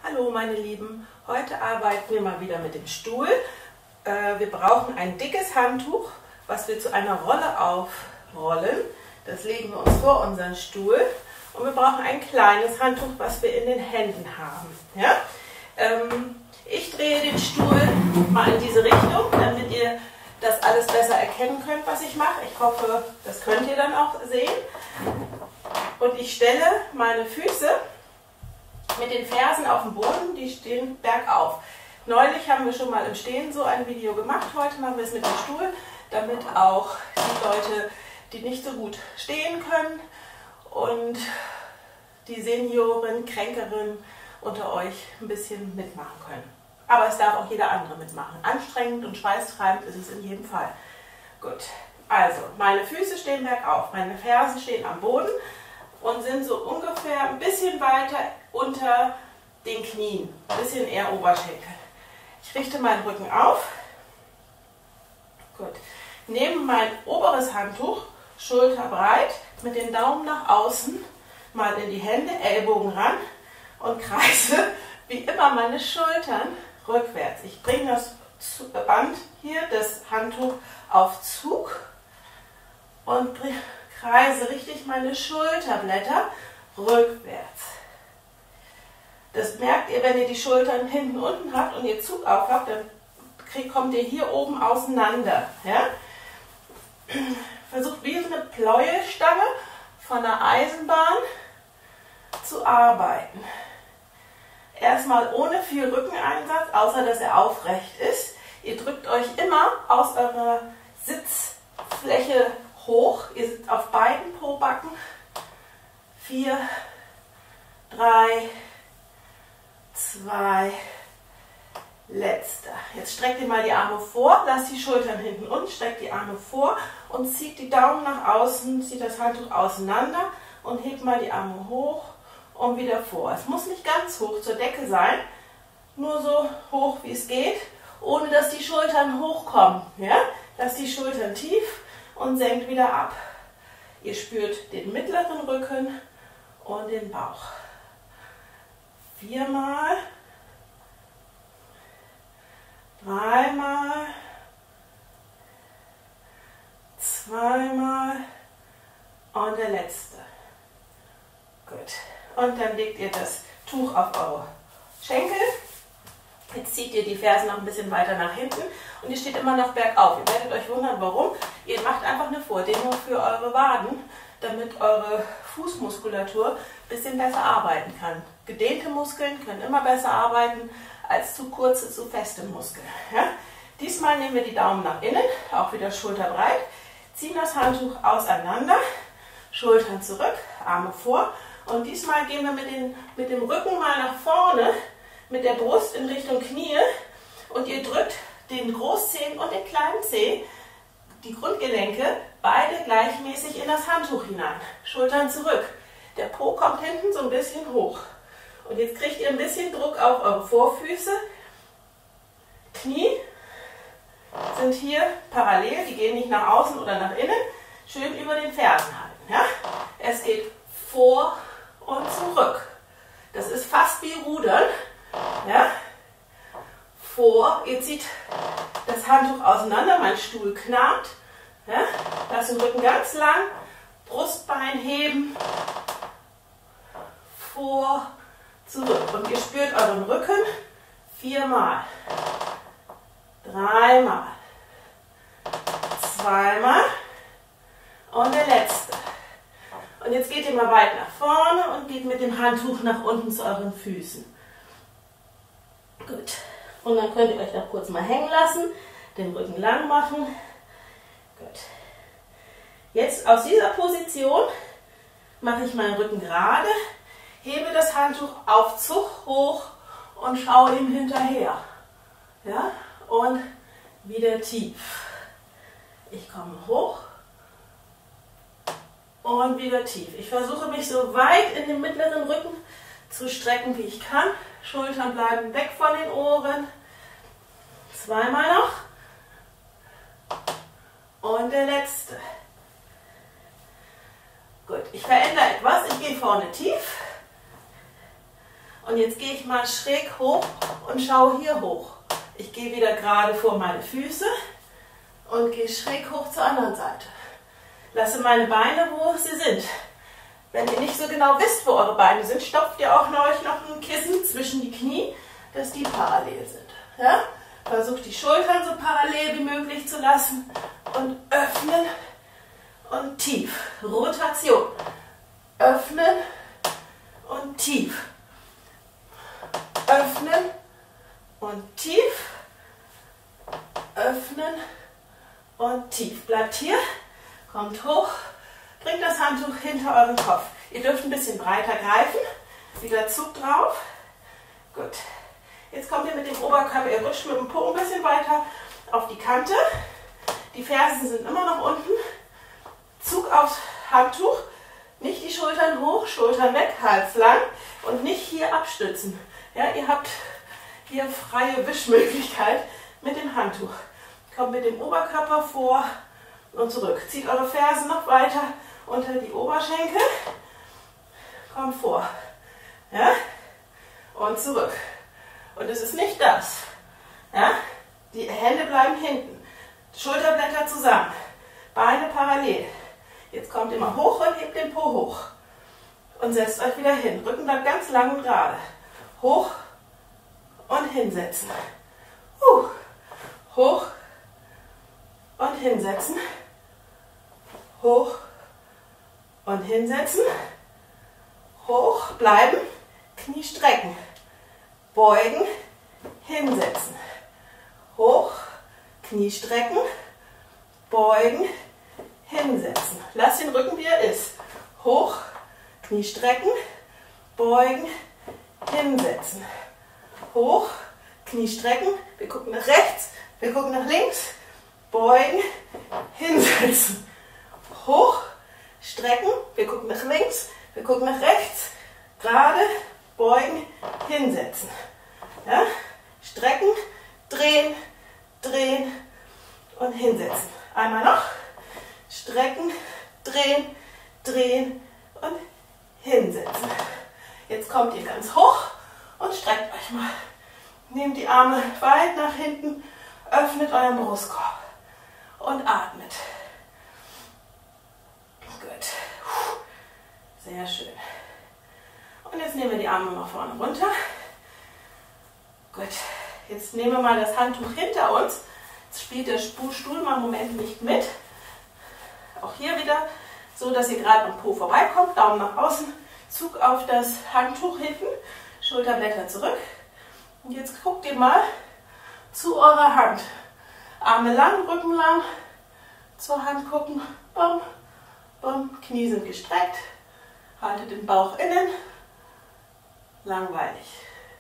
Hallo meine Lieben, heute arbeiten wir mal wieder mit dem Stuhl. Wir brauchen ein dickes Handtuch, was wir zu einer Rolle aufrollen. Das legen wir uns vor unseren Stuhl. Und wir brauchen ein kleines Handtuch, was wir in den Händen haben. Ja? Ich drehe den Stuhl mal in diese Richtung, damit ihr das alles besser erkennen könnt, was ich mache. Ich hoffe, das könnt ihr dann auch sehen. Und ich stelle meine Füße mit den Fersen auf dem Boden, die stehen bergauf. Neulich haben wir schon mal im Stehen so ein Video gemacht, heute machen wir es mit dem Stuhl, damit auch die Leute, die nicht so gut stehen können und die Senioren, Kränkeren unter euch ein bisschen mitmachen können. Aber es darf auch jeder andere mitmachen. Anstrengend und schweißtreibend ist es in jedem Fall. Gut, also meine Füße stehen bergauf, meine Fersen stehen am Boden und sind so ungefähr ein bisschen weiter unter den Knien, ein bisschen eher Oberschenkel. Ich richte meinen Rücken auf. Gut. Nehme mein oberes Handtuch, schulterbreit, mit den Daumen nach außen, mal in die Hände, Ellbogen ran und kreise wie immer meine Schultern rückwärts. Ich bringe das Band hier, das Handtuch, auf Zug und kreise richtig meine Schulterblätter rückwärts. Das merkt ihr, wenn ihr die Schultern hinten unten habt und ihr Zug aufhabt, dann kommt ihr hier oben auseinander. Ja? Versucht wie so eine Pleuelstange von der Eisenbahn zu arbeiten. Erstmal ohne viel Rückeneinsatz, außer dass er aufrecht ist. Ihr drückt euch immer aus eurer Sitzfläche hoch. Ihr sitzt auf beiden Pobacken. 4, 3, 2, letzter. Jetzt streckt ihr mal die Arme vor, lasst die Schultern hinten unten, streckt die Arme vor und zieht die Daumen nach außen, zieht das Handtuch auseinander und hebt mal die Arme hoch und wieder vor. Es muss nicht ganz hoch zur Decke sein, nur so hoch wie es geht, ohne dass die Schultern hochkommen. Ja? Lasst die Schultern tief und senkt wieder ab. Ihr spürt den mittleren Rücken und den Bauch. 4 Mal, 3 Mal, 2 Mal und der letzte. Gut. Und dann legt ihr das Tuch auf eure Schenkel. Jetzt zieht ihr die Fersen noch ein bisschen weiter nach hinten und ihr steht immer noch bergauf. Ihr werdet euch wundern, warum. Ihr macht einfach eine Vordehnung für eure Waden, damit eure Fußmuskulatur ein bisschen besser arbeiten kann. Gedehnte Muskeln können immer besser arbeiten als zu kurze, zu feste Muskeln. Ja? Diesmal nehmen wir die Daumen nach innen, auch wieder schulterbreit, ziehen das Handtuch auseinander, Schultern zurück, Arme vor und diesmal gehen wir mit dem Rücken mal nach vorne, mit der Brust in Richtung Knie und ihr drückt den Großzehen und den kleinen Zeh, die Grundgelenke, beide gleichmäßig in das Handtuch hinein. Schultern zurück. Der Po kommt hinten so ein bisschen hoch. Und jetzt kriegt ihr ein bisschen Druck auf eure Vorfüße. Knie sind hier parallel, die gehen nicht nach außen oder nach innen. Schön über den Fersen halten. Ja? Es geht vor und zurück. Das ist fast wie Rudern. Ja? Vor, ihr zieht das Handtuch auseinander, mein Stuhl knarrt. Ja? Lasst den Rücken ganz lang, Brustbein heben, vor, zurück. Und ihr spürt euren Rücken 4 Mal, 3 Mal, 2 Mal und der letzte. Und jetzt geht ihr mal weit nach vorne und geht mit dem Handtuch nach unten zu euren Füßen. Gut. Und dann könnt ihr euch noch kurz mal hängen lassen, den Rücken lang machen. Gut. Jetzt aus dieser Position mache ich meinen Rücken gerade, hebe das Handtuch auf Zug hoch und schaue ihm hinterher. Ja? Und wieder tief. Ich komme hoch und wieder tief. Ich versuche mich so weit in den mittleren Rücken zu strecken, wie ich kann. Schultern bleiben weg von den Ohren. 2 Mal noch. Und der letzte. Gut, ich verändere etwas. Ich gehe vorne tief Und jetzt gehe ich mal schräg hoch und schaue hier hoch. Ich gehe wieder gerade vor meine Füße und gehe schräg hoch zur anderen Seite. Lasse meine Beine, wo sie sind. Wenn ihr nicht so genau wisst, wo eure Beine sind, stopft ihr auch euch noch ein Kissen zwischen die Knie, dass die parallel sind. Ja? Versucht die Schultern so parallel wie möglich zu lassen und öffnen und tief. Rotation. Öffnen und tief. Öffnen und tief. Öffnen und tief. Bleibt hier, kommt hoch, bringt das Handtuch hinter euren Kopf. Ihr dürft ein bisschen breiter greifen. Wieder Zug drauf. Gut. Jetzt kommt ihr mit dem Oberkörper, ihr rutscht mit dem Po ein bisschen weiter auf die Kante. Die Fersen sind immer noch unten. Zug aufs Handtuch. Nicht die Schultern hoch, Schultern weg, Hals lang und nicht hier abstützen. Ja, ihr habt hier freie Wischmöglichkeit mit dem Handtuch. Kommt mit dem Oberkörper vor und zurück. Zieht eure Fersen noch weiter unter die Oberschenkel. Kommt vor. Ja? Und zurück. Und es ist nicht das. Ja? Die Hände bleiben hinten. Schulterblätter zusammen. Beine parallel. Jetzt kommt immer hoch und hebt den Po hoch. Und setzt euch wieder hin. Rücken bleibt ganz lang und gerade. Hoch und hinsetzen. Hoch und hinsetzen. Hoch und hinsetzen. Hoch bleiben. Knie strecken. Beugen. Hinsetzen. Hoch. Knie strecken. Beugen. Hinsetzen. Lasst den Rücken, wie er ist. Hoch. Knie strecken. Beugen. Hinsetzen. Hoch. Knie strecken. Wir gucken nach rechts. Wir gucken nach links. Beugen. Hinsetzen. Hoch. Strecken. Wir gucken nach links. Wir gucken nach rechts. Gerade. Beugen. Hinsetzen. Ja? Strecken. Drehen. Drehen. Und hinsetzen. Einmal noch. Strecken. Drehen. Drehen. Und hinsetzen. Jetzt kommt ihr ganz hoch und streckt euch mal. Nehmt die Arme weit nach hinten, öffnet euren Brustkorb und atmet. Gut. Sehr schön. Und jetzt nehmen wir die Arme mal vorne runter. Gut. Jetzt nehmen wir mal das Handtuch hinter uns. Jetzt spielt der Stuhl mal im Moment nicht mit. Auch hier wieder so, dass ihr gerade am Po vorbeikommt. Daumen nach außen. Zug auf das Handtuch hinten. Schulterblätter zurück. Und jetzt guckt ihr mal zu eurer Hand. Arme lang, Rücken lang. Zur Hand gucken. Bum, bum. Knie sind gestreckt. Haltet den Bauch innen. Langweilig.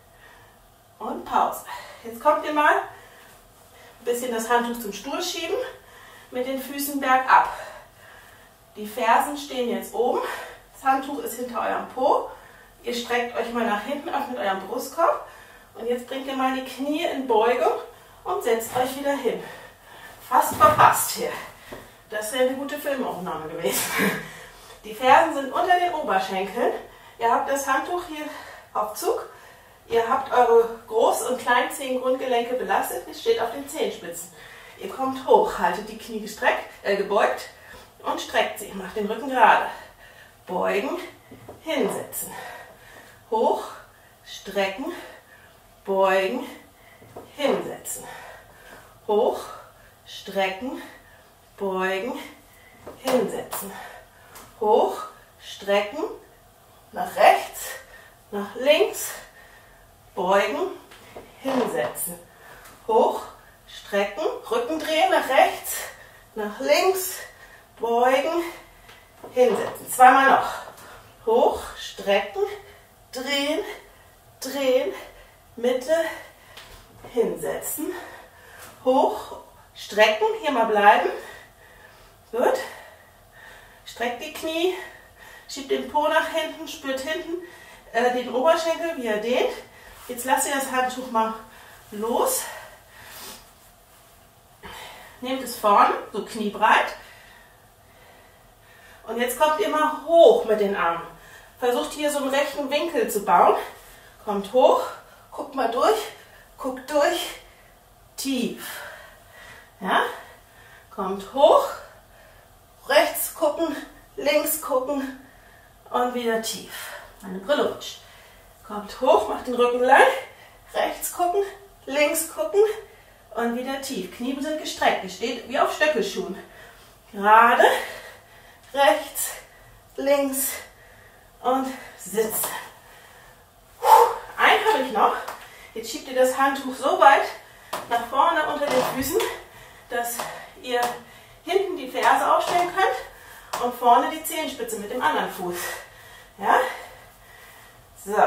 Und Pause. Jetzt kommt ihr mal ein bisschen das Handtuch zum Stuhl schieben. Mit den Füßen bergab. Die Fersen stehen jetzt oben. Das Handtuch ist hinter eurem Po. Ihr streckt euch mal nach hinten, öffnet euren Brustkorb. Und jetzt bringt ihr mal die Knie in Beugung und setzt euch wieder hin. Fast verpasst hier. Das wäre eine gute Filmaufnahme gewesen. Die Fersen sind unter den Oberschenkeln. Ihr habt das Handtuch hier auf Zug. Ihr habt eure Groß- und Kleinzehen-Grundgelenke belastet. Es steht auf den Zehenspitzen. Ihr kommt hoch, haltet die Knie gebeugt und streckt sie. Macht den Rücken gerade. Beugen, hinsetzen. Hoch, strecken, beugen, hinsetzen. Hoch, strecken, beugen, hinsetzen. Hoch, strecken, nach rechts, nach links, beugen, hinsetzen. Hoch, strecken, Rücken drehen, nach rechts, nach links, beugen, hinsetzen. Zweimal noch. Hoch, strecken, drehen, drehen, Mitte, hinsetzen. Hoch, strecken, hier mal bleiben. Gut. Streckt die Knie, schiebt den Po nach hinten, spürt hinten den Oberschenkel, wie er dehnt. Jetzt lasst ihr das Handtuch mal los. Nehmt es vorne, so kniebreit. Und jetzt kommt ihr mal hoch mit den Armen. Versucht hier so einen rechten Winkel zu bauen. Kommt hoch, guckt mal durch, guckt durch, tief. Ja? Kommt hoch, rechts gucken, links gucken und wieder tief. Meine Brille rutscht. Kommt hoch, macht den Rücken lang, rechts gucken, links gucken und wieder tief. Knie sind gestreckt, ihr steht wie auf Stöckelschuhen. Gerade, rechts, links und sitzen. Einen habe ich noch. Jetzt schiebt ihr das Handtuch so weit nach vorne unter den Füßen, dass ihr hinten die Ferse aufstellen könnt und vorne die Zehenspitze mit dem anderen Fuß. Ja? So.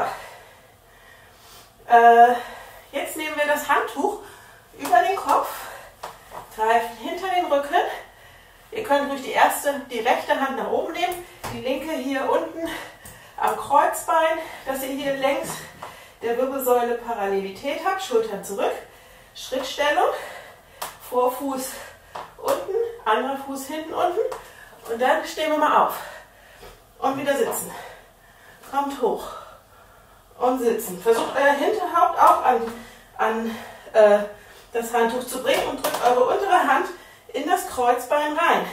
Jetzt nehmen wir das Handtuch über den Kopf, greifen hinter den Rücken. Ihr könnt ruhig die rechte Hand nach oben nehmen, die linke hier unten am Kreuzbein, dass ihr hier längs der Wirbelsäule Parallelität habt. Schultern zurück, Schrittstellung, Vorfuß unten, anderer Fuß hinten unten und dann stehen wir mal auf und wieder sitzen. Kommt hoch und sitzen. Versucht euer Hinterhaupt auch an das Handtuch zu bringen und drückt eure untere Hand in das Kreuzbein rein.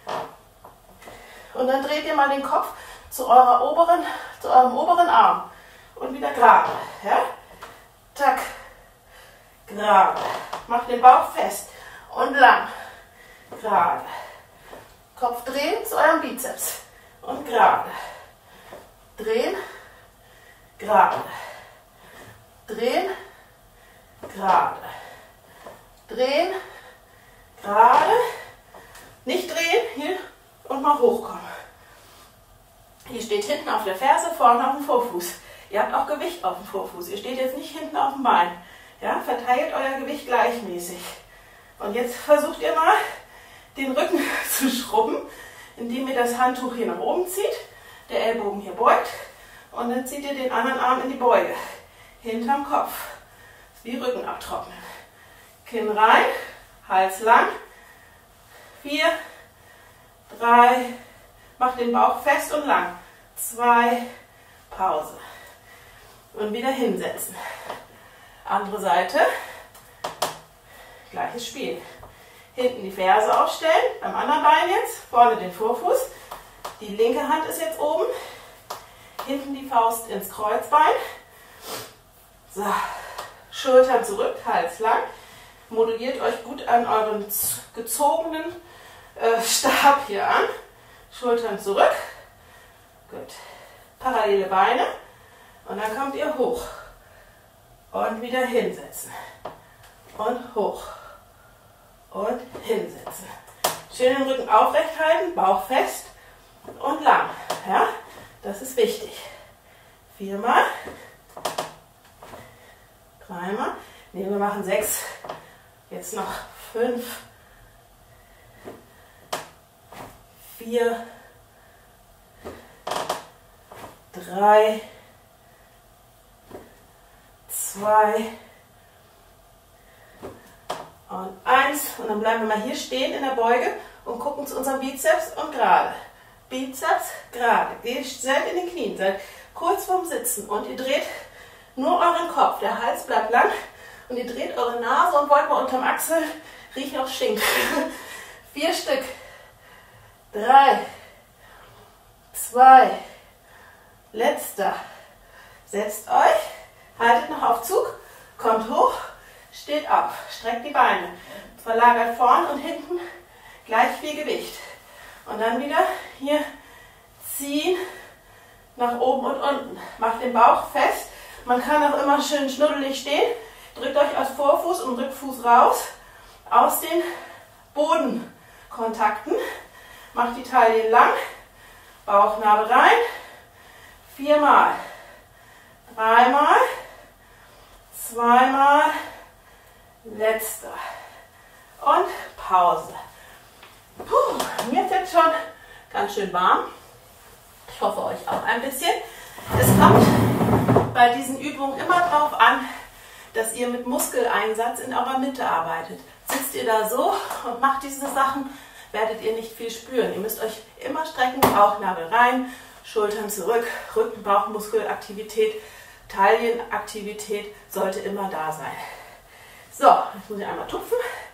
Und dann dreht ihr mal den Kopf zu eurem oberen Arm und wieder gerade. Ja? Tack, gerade. Macht den Bauch fest und lang. Gerade. Kopf drehen zu eurem Bizeps und gerade. Drehen, gerade. Drehen, gerade. Drehen, gerade. Nicht drehen, hier und mal hochkommen. Ihr steht hinten auf der Ferse, vorne auf dem Vorfuß. Ihr habt auch Gewicht auf dem Vorfuß. Ihr steht jetzt nicht hinten auf dem Bein. Ja, verteilt euer Gewicht gleichmäßig. Und jetzt versucht ihr mal, den Rücken zu schrubben, indem ihr das Handtuch hier nach oben zieht, der Ellbogen hier beugt und dann zieht ihr den anderen Arm in die Beuge, hinterm Kopf, wie Rücken abtrocknen. Kinn rein, Hals lang, 4, 3, macht den Bauch fest und lang, 2, Pause und wieder hinsetzen. Andere Seite, gleiches Spiel. Hinten die Ferse aufstellen, beim anderen Bein jetzt, vorne den Vorfuß. Die linke Hand ist jetzt oben, hinten die Faust ins Kreuzbein. So, Schultern zurück, Hals lang. Moduliert euch gut an euren gezogenen Stab hier an. Schultern zurück. Gut. Parallele Beine. Und dann kommt ihr hoch. Und wieder hinsetzen. Und hoch. Und hinsetzen. Schön den Rücken aufrecht halten, Bauch fest und lang. Ja, das ist wichtig. 4-mal. 3-mal. Ne, wir machen 6. Jetzt noch 5. 4. 3. 2. Und 1. Und dann bleiben wir mal hier stehen in der Beuge und gucken zu unserem Bizeps und gerade. Bizeps gerade. Ihr seid in den Knien, seid kurz vorm Sitzen und ihr dreht nur euren Kopf. Der Hals bleibt lang und ihr dreht eure Nase und wollt mal unterm Achsel riechen auf Schinken. 4 Stück. 3. 2. Letzter. Setzt euch, haltet noch auf Zug, kommt hoch, steht auf, streckt die Beine, verlagert vorn und hinten gleich viel Gewicht. Und dann wieder hier ziehen, nach oben und unten. Macht den Bauch fest. Man kann auch immer schön schnuddelig stehen. Drückt euch aus Vorfuß und Rückfuß raus, aus den Bodenkontakten. Macht die Taille lang, Bauchnabel rein. 4-mal. 3-mal. 2-mal. Letzter. Und Pause. Puh, mir ist jetzt schon ganz schön warm. Ich hoffe euch auch ein bisschen. Es kommt bei diesen Übungen immer darauf an, dass ihr mit Muskeleinsatz in eurer Mitte arbeitet. Sitzt ihr da so und macht diese Sachen, werdet ihr nicht viel spüren. Ihr müsst euch immer strecken, Bauchnabel rein, Schultern zurück, Rücken, Bauchmuskelaktivität Taillenaktivität sollte immer da sein. So, jetzt muss ich einmal tupfen.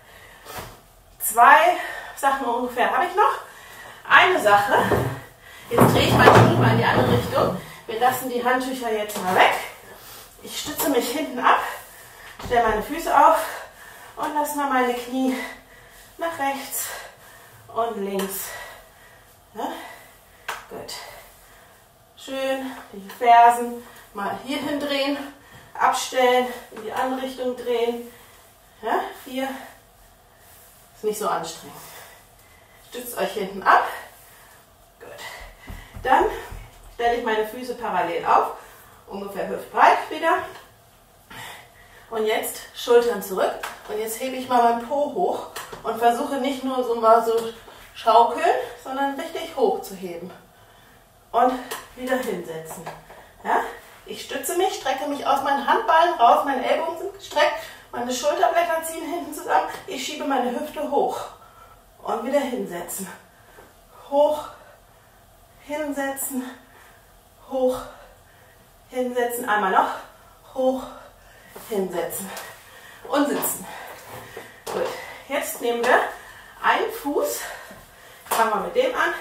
2 Sachen ungefähr habe ich noch. Eine Sache, jetzt drehe ich meinen Stuhl mal in die andere Richtung. Wir lassen die Handtücher jetzt mal weg. Ich stütze mich hinten ab, stelle meine Füße auf und lasse mal meine Knie nach rechts und links. Ja? Gut. Schön die Fersen mal hier hin drehen, abstellen, in die andere Richtung drehen. Ja? 4. Ist nicht so anstrengend. Stützt euch hinten ab. Gut. Dann stelle ich meine Füße parallel auf, ungefähr hüftbreit wieder. Und jetzt Schultern zurück. Und jetzt hebe ich mal meinen Po hoch und versuche nicht nur so mal so schaukeln, sondern richtig hoch zu heben. Und wieder hinsetzen. Ja? Ich stütze mich, strecke mich aus meinen Handballen raus, meine Ellbogen sind gestreckt, meine Schulterblätter ziehen hinten zusammen. Ich schiebe meine Hüfte hoch. Und wieder hinsetzen. Hoch, hinsetzen, hoch, hinsetzen. Einmal noch. Hoch, hinsetzen. Und sitzen. Gut. Jetzt nehmen wir einen Fuß, fangen wir mit dem an,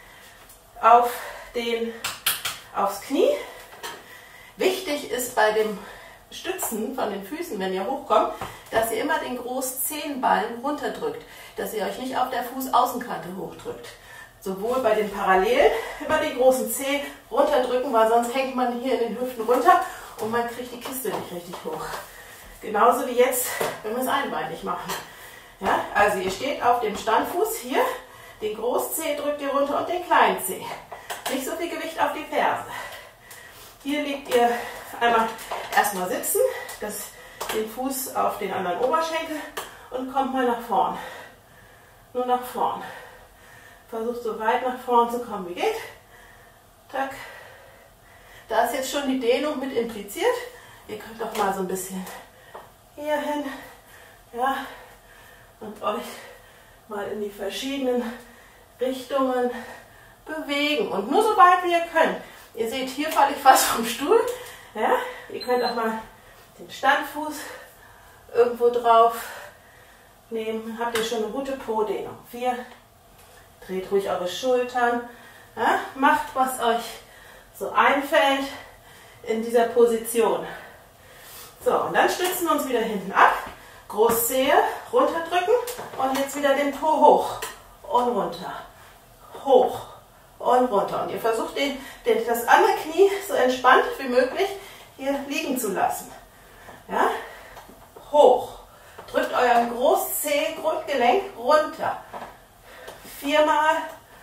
aufs Knie. Wichtig ist bei dem Stützen von den Füßen, wenn ihr hochkommt, dass ihr immer den Großzehenballen runterdrückt, dass ihr euch nicht auf der Fußaußenkante hochdrückt. Sowohl bei den Parallelen immer die großen Zehen runterdrücken, weil sonst hängt man hier in den Hüften runter und man kriegt die Kiste nicht richtig hoch. Genauso wie jetzt, wenn wir es einbeinig machen. Ja, also ihr steht auf dem Standfuß hier, den Großzeh drückt ihr runter und den kleinen Zeh. Nicht so viel Gewicht auf die Ferse. Hier legt ihr einmal erstmal sitzen, den Fuß auf den anderen Oberschenkel und kommt mal nach vorn. Nur nach vorn. Versucht so weit nach vorn zu kommen wie geht. Tack. Da ist jetzt schon die Dehnung mit impliziert. Ihr könnt auch mal so ein bisschen hier hin. Ja, und euch mal in die verschiedenen Richtungen bewegen. Und nur so weit wie ihr könnt. Ihr seht, hier falle ich fast vom Stuhl. Ja, ihr könnt auch mal den Standfuß irgendwo drauf nehmen. Habt ihr schon eine gute Po-Dehnung. 4. Dreht ruhig eure Schultern. Ja, macht, was euch so einfällt in dieser Position. So, und dann stützen wir uns wieder hinten ab. Großzehe runterdrücken und jetzt wieder den Po hoch und runter. Hoch und runter. Und ihr versucht das andere Knie so entspannt wie möglich hier liegen zu lassen. Ja? Hoch. Drückt euren Großzeh-Grundgelenk runter. 4-mal,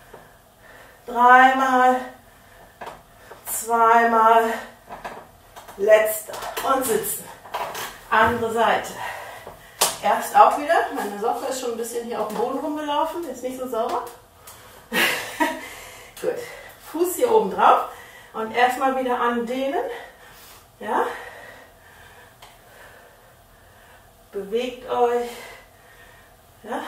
3-mal, 2-mal, letzter und sitzen. Andere Seite. Erst auch wieder, meine Socke ist schon ein bisschen hier auf dem Boden rumgelaufen, ist nicht so sauber. Gut, Fuß hier oben drauf und erstmal wieder andehnen. Ja. Bewegt euch. Ja.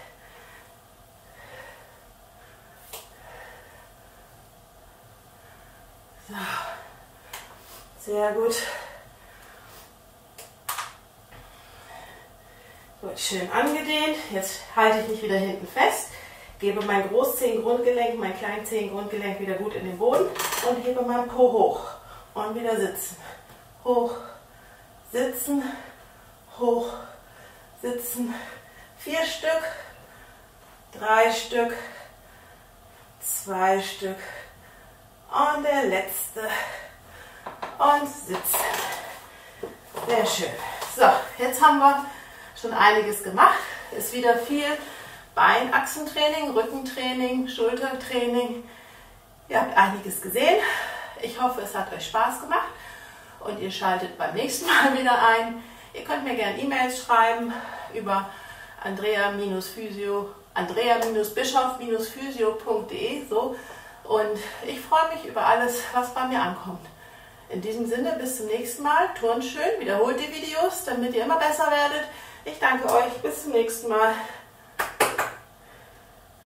So. Sehr gut. Gut, schön angedehnt. Jetzt halte ich mich wieder hinten fest. Gebe mein Großzehengrundgelenk, mein Kleinzehengrundgelenk wieder gut in den Boden und hebe mein Po hoch. Und wieder sitzen. Hoch, sitzen, hoch, sitzen. 4 Stück, 3 Stück, 2 Stück und der letzte. Und sitzen. Sehr schön. So, jetzt haben wir schon einiges gemacht. Ist wieder viel Beinachsentraining, Rückentraining, Schultertraining. Ihr habt einiges gesehen. Ich hoffe, es hat euch Spaß gemacht und ihr schaltet beim nächsten Mal wieder ein. Ihr könnt mir gerne E-Mails schreiben über andrea-bischof-physio.de so. Und ich freue mich über alles, was bei mir ankommt. In diesem Sinne, bis zum nächsten Mal. Turnt schön, wiederholt die Videos, damit ihr immer besser werdet. Ich danke euch. Bis zum nächsten Mal.